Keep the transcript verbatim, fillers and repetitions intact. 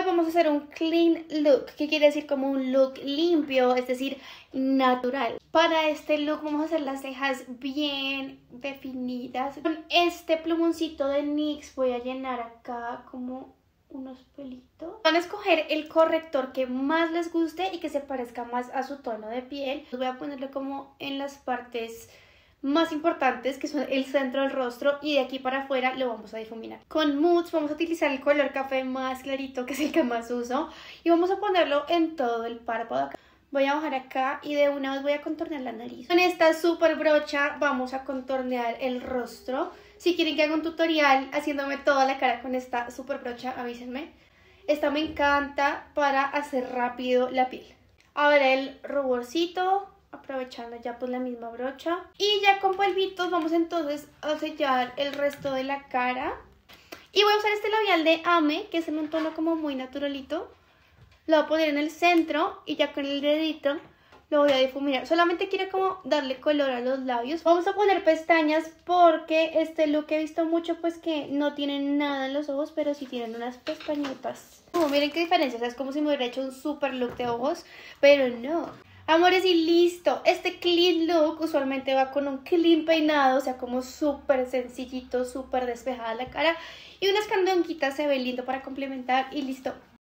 vamos a hacer un clean look, que quiere decir como un look limpio, es decir, natural. Para este look vamos a hacer las cejas bien definidas. Con este plumoncito de NYX voy a llenar acá como unos pelitos. Van a escoger el corrector que más les guste y que se parezca más a su tono de piel. Voy a ponerlo como en las partes más importantes, que son el centro del rostro, y de aquí para afuera lo vamos a difuminar. Con mousse vamos a utilizar el color café más clarito, que es el que más uso, y vamos a ponerlo en todo el párpado acá. Voy a bajar acá y de una vez voy a contornear la nariz. Con esta super brocha vamos a contornear el rostro. Si quieren que haga un tutorial haciéndome toda la cara con esta super brocha, avísenme. Esta me encanta para hacer rápido la piel. Ahora el ruborcito, aprovechando ya pues la misma brocha. Y ya con polvitos vamos entonces a sellar el resto de la cara. Y voy a usar este labial de Ame, que es en un tono como muy naturalito. Lo voy a poner en el centro y ya con el dedito lo voy a difuminar. Solamente quiero como darle color a los labios. Vamos a poner pestañas porque este look he visto mucho pues que no tienen nada en los ojos, pero sí tienen unas pestañitas. Oh, miren qué diferencia, o sea, es como si me hubiera hecho un super look de ojos, pero no. Amores, y listo. Este clean look usualmente va con un clean peinado, o sea, como súper sencillito, súper despejada la cara. Y unas candonquitas, se ve lindo para complementar y listo.